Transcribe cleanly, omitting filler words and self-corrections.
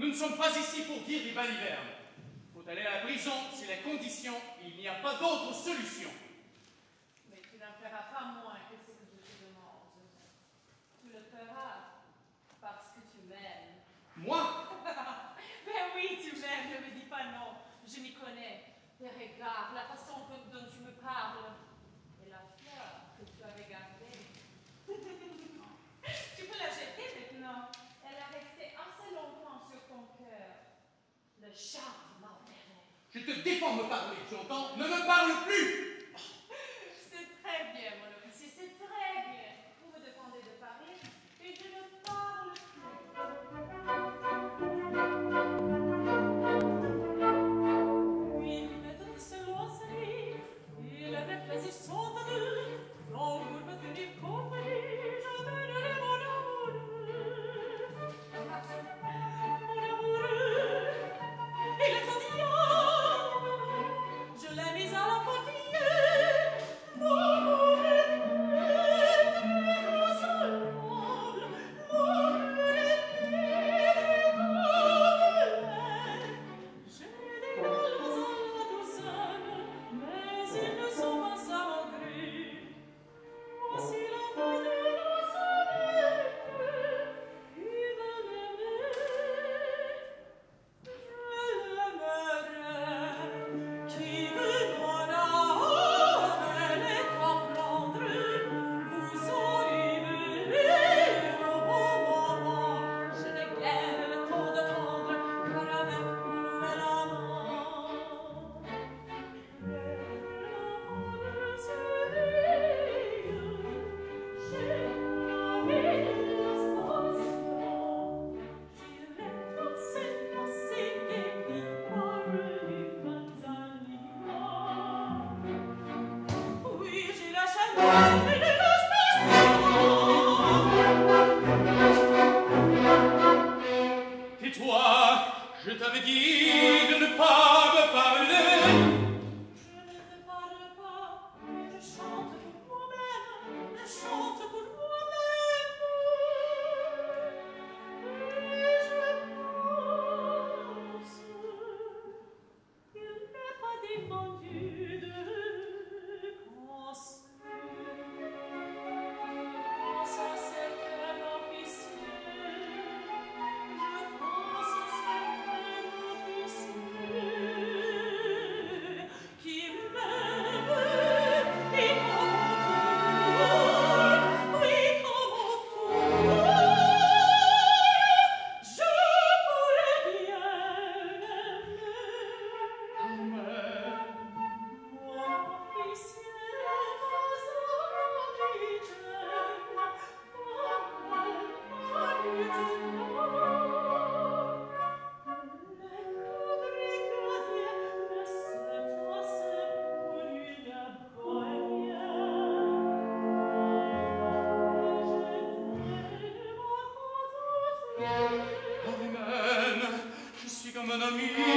ne sommes pas ici pour dire des balivernes. Il faut aller à la prison, c'est la condition, il n'y a pas d'autre solution. Mais tu n'en feras pas moins que ce que je te demande. Tu le feras parce que tu m'aimes. Moi? Ben oui, tu m'aimes, ne me dis pas non. Je m'y connais. Tes regards, la façon dont tu me parles et la fleur que tu avais gardée. Tu peux la jeter maintenant. Elle a resté assez longtemps sur ton cœur. Le charme m'enverrait. Je te défends de me parler, tu entends? Ne me parle plus! C'est très bien, mon officier, c'est très bien. Vous me demandez de parler et je ne parle plus. Oui, maintenant se lancer, il avait plaisir sans tabou. Non, pour me tenir compagnie, je donnerai mon amour. Mon amour, il est trop diable. Je l'ai mis à la portière. Mon amour est inconsolable. Mon amour est inconsolable. J'ai des mots à la douceur, mais ils ne sont pas à mon gré. Voici la voix de la soleil qui veut m'aimer. Je l'aimerai, qui veut mon âme et comprendre. Vous arriverez au bon moment. Je n'ai guère le temps d'attendre, car avec mon nouvel amant, oui, j'ai la chaleur et les Tais-toi, je t'avais dit de ne pas me parler. Je ne te parle pas, mais je chante pour moi-même, je chante pour moi-même. Et je pense qu'il n'est pas défendu de penser. Pense à certain officier, je pense à certain officier qui m'aime et comme autour, oui comme autour, je pourrais bien l'aimer. Mon officier, Carmen, je suis comme un ami.